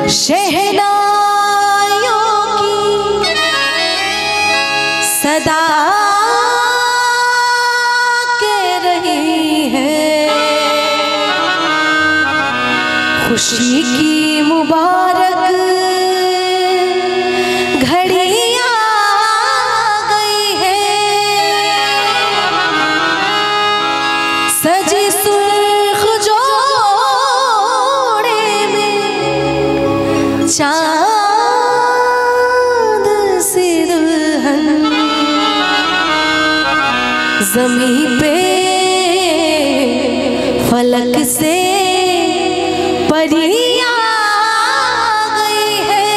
शहनाइयों की सदा के रही है, खुशी की मुबारक घड़ी आ गई है। सजी सुर्ख जोड़े में चांद सी दुल्हन ज़मीं पे फलक से परी आ गई है।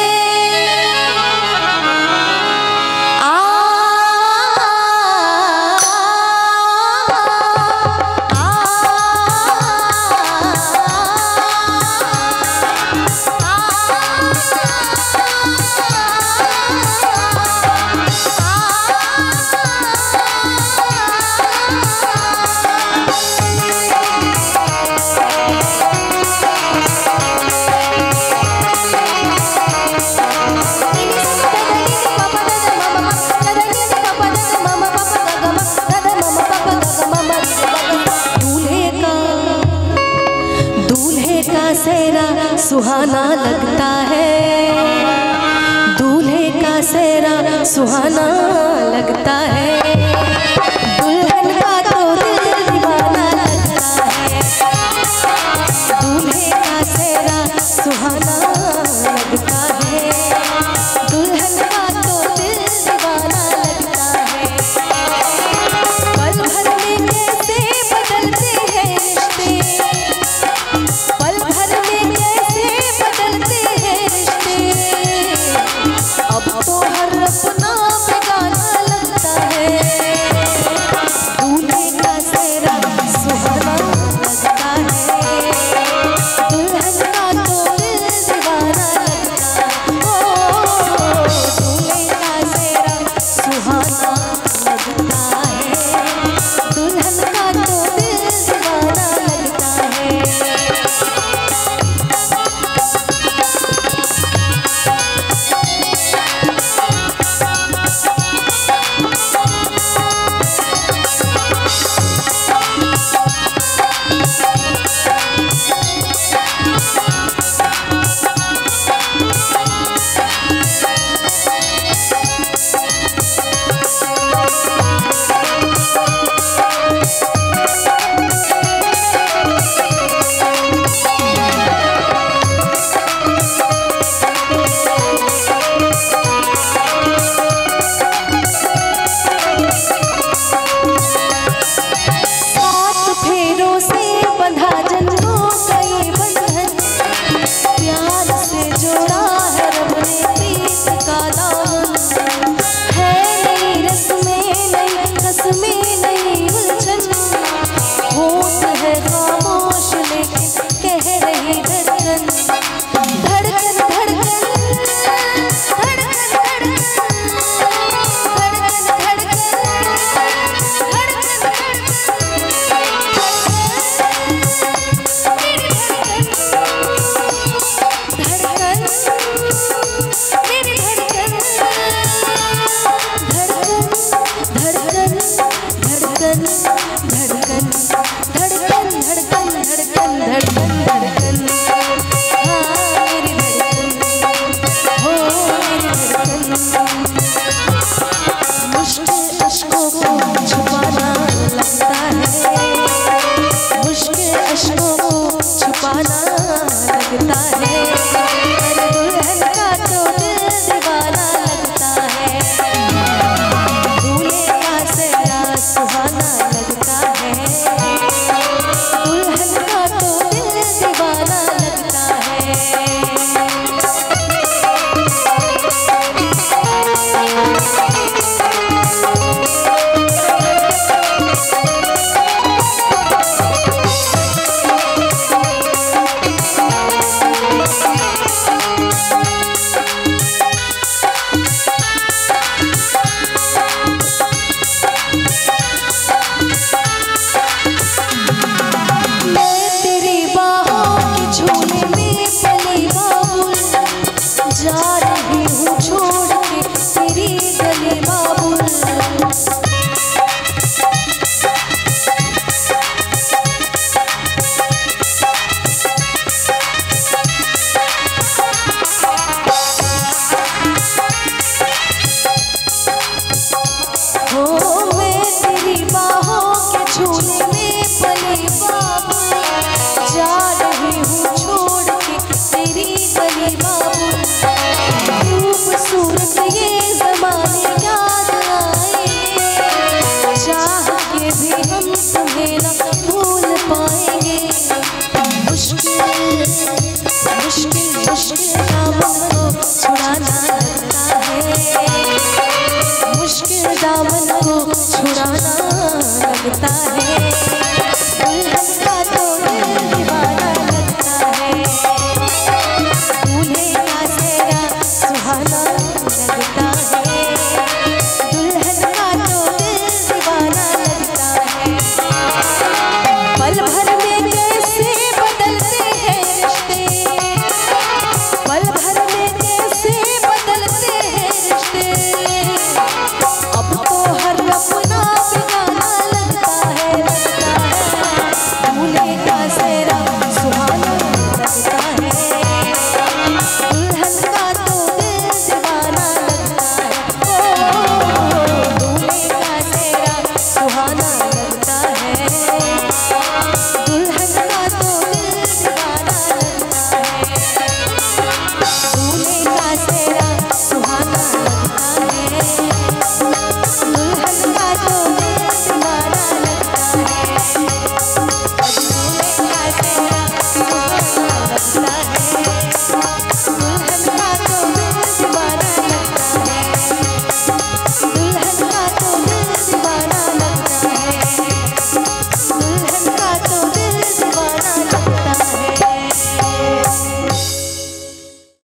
सेहरा सुहाना लगता है, दूल्हे का सेहरा सुहाना लगता है, दुल्हन का तो दिल दीवाना लगता है, दूल्हे का सेहरा सुहाना लगता है, दुल्हन का तो दिल दीवाना लगता है। पल भर में कैसे बदलते हैं रिश्ते, पल भर में कैसे बदलते हैं रिश्ते, अब तो हर अपना बेगाना लगता है, दूल्हे का सेहरा सुहाना लगता है, दुल्हन का तो दिल दीवाना लगता है। मुश्किल दामन को छुड़ाना लगता है, मुश्किल दामन को छुड़ाना लगता है। दुल्हन का तो दिल दीवाना लगता है, दूल्हे का सेहरा सुहाना लगता है। दुल्हन का तो दिल दीवाना लगता है। पल भर में कैसे बदलते हैं रिश्ते, पल भर में कैसे बदलते हैं रिश्ते। अब तो हर अपना बेगाना लगता है, लगता है। दूल्हे का सेहरा सुहाना लगता है, दुल्हन का तो दिल दीवाना लगता है। ओ दूल्हे का सेहरा सुहाना लगता है, दुल्हन का